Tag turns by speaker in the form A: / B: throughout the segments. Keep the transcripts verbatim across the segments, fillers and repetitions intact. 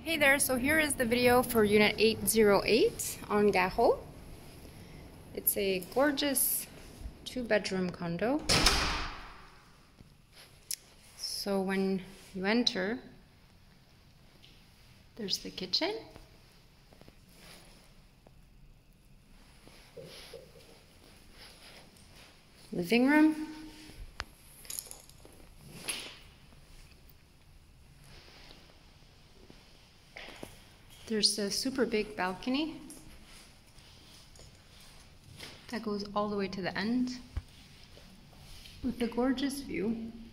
A: Hey there, so here is the video for unit eight oh eight on Gareau. It's a gorgeous two bedroom condo. So when you enter, there's the kitchen. Living room. There's a super big balcony that goes all the way to the end with a gorgeous view.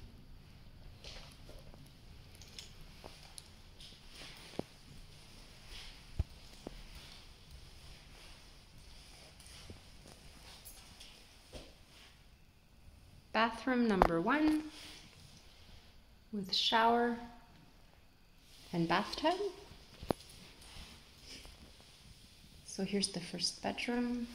A: Bathroom number one with shower and bathtub. So here's the first bedroom,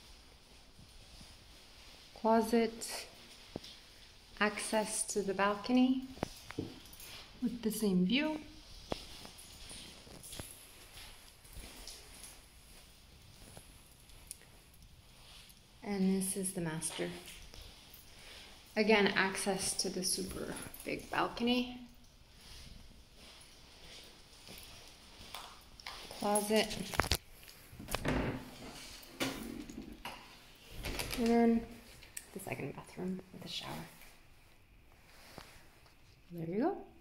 A: closet, access to the balcony with the same view. And this is the master. Again, access to the super big balcony. Closet. And then the second bathroom with a shower. There you go.